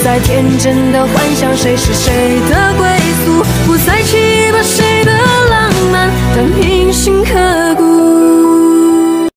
再天真的幻想谁是谁的归宿，不再期盼谁的浪漫，但铭心刻骨。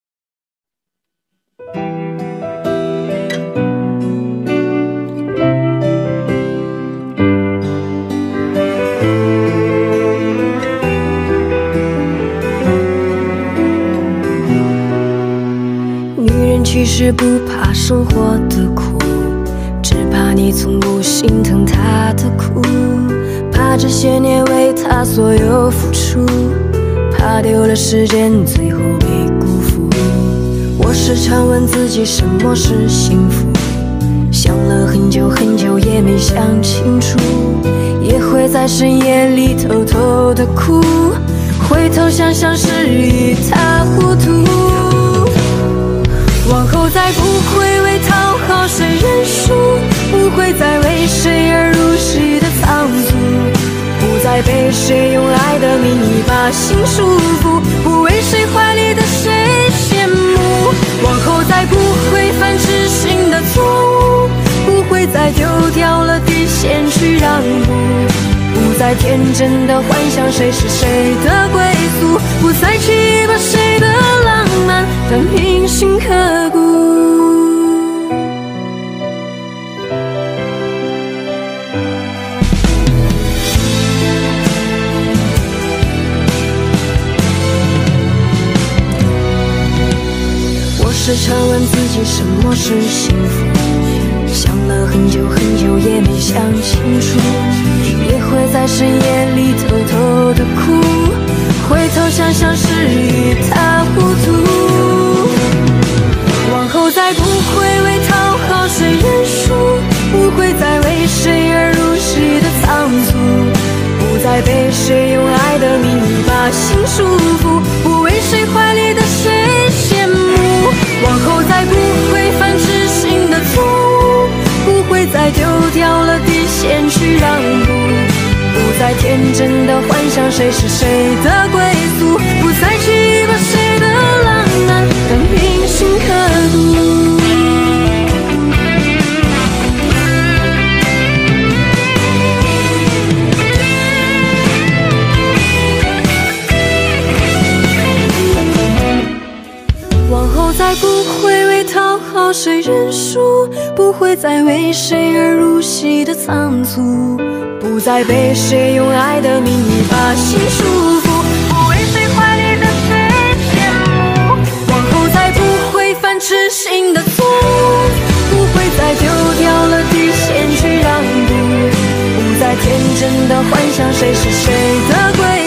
女人其实不怕生活的苦，只怕你从不心疼她的苦，怕这些年为她所有付出，怕丢了时间最后被辜负。我时常问自己什么是幸福，想了很久很久也没想清楚，也会在深夜里偷偷的哭，回头想想是一塌糊涂。往后再不会为讨好谁认输，不会再为谁而入戏的仓促，不再被谁用爱的名义把心束缚，不为谁怀里的谁羡慕。往后再不会犯痴心的错误，不会再丢掉了底线去让步，不再天真的幻想谁是谁的归宿，不再期盼谁的浪漫，但铭心刻骨。我时常问自己什么是幸福，想了很久很久也没想清楚，也会在深夜里偷偷的哭，回头想想是一塌糊涂。往后再不会为讨好谁认输，不会再为谁而入戏的仓促，不再被谁用爱的名义把心束缚，不为谁怀里的谁羡慕。往后再不会犯痴心的错误，不会再丢掉了底线去让步，不再天真的幻想谁是谁的归宿，不再期盼谁的浪漫，但铭心刻骨。往后再不会为讨好谁认输，不会再为谁而入戏的仓促，不再被谁用爱的名义把心束缚，不为谁怀里的谁羡慕。往后再不会犯痴心的错误，不会再丢掉了底线去让步，不再天真的幻想谁是谁的归